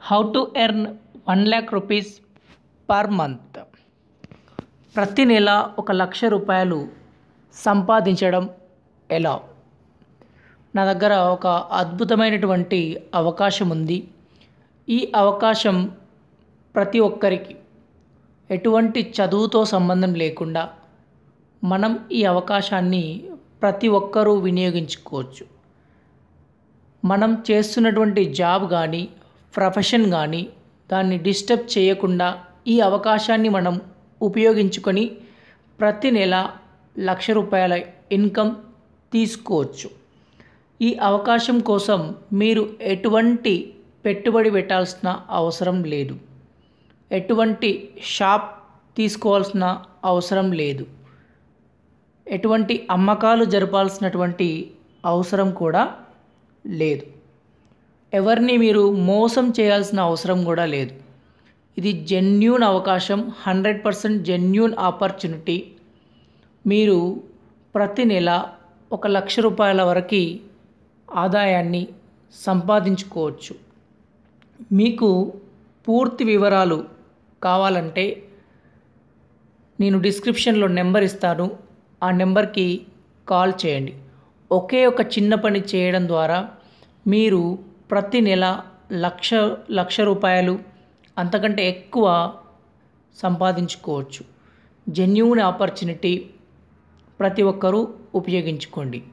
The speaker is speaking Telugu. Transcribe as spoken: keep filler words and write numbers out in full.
How to earn one lakh rupees per month. ప్రతి నెల ఒక లక్ష రూపాయలు సంపాదించడం ఎలా? నా దగ్గర ఒక అద్భుతమైనటువంటి అవకాశం ఉంది. ఈ అవకాశం ప్రతి ఒక్కరికి ఎటువంటి చదువుతో సంబంధం లేకుండా మనం ఈ అవకాశాన్ని ప్రతి ఒక్కరూ వినియోగించుకోవచ్చు. మనం చేస్తున్నటువంటి జాబ్ కానీ ప్రొఫెషన్ కానీ దాన్ని డిస్టర్బ్ చేయకుండా ఈ అవకాశాన్ని మనం ఉపయోగించుకొని ప్రతి నెల లక్ష రూపాయల ఇన్కమ్ తీసుకోవచ్చు. ఈ అవకాశం కోసం మీరు ఎటువంటి పెట్టుబడి పెట్టాల్సిన అవసరం లేదు. ఎటువంటి షాప్ తీసుకోవాల్సిన అవసరం లేదు. ఎటువంటి అమ్మకాలు జరపాల్సినటువంటి అవసరం కూడా లేదు. ఎవరిని మీరు మోసం చేయాల్సిన అవసరం కూడా లేదు. ఇది జెన్యూన్ అవకాశం, హండ్రెడ్ పర్సెంట్ జెన్యూన్ ఆపర్చునిటీ. మీరు ప్రతి నెల ఒక లక్ష రూపాయల వరకు ఆదాయాన్ని సంపాదించుకోవచ్చు. మీకు పూర్తి వివరాలు కావాలంటే నేను డిస్క్రిప్షన్లో నెంబర్ ఇస్తాను. ఆ నెంబర్కి కాల్ చేయండి. ఒకే ఒక చిన్న పని చేయడం ద్వారా మీరు ప్రతి నెల లక్ష లక్ష రూపాయలు అంతకంటే ఎక్కువ సంపాదించుకోవచ్చు. జెన్యూన్ ఆపర్చునిటీ, ప్రతి ఒక్కరూ ఉపయోగించుకోండి.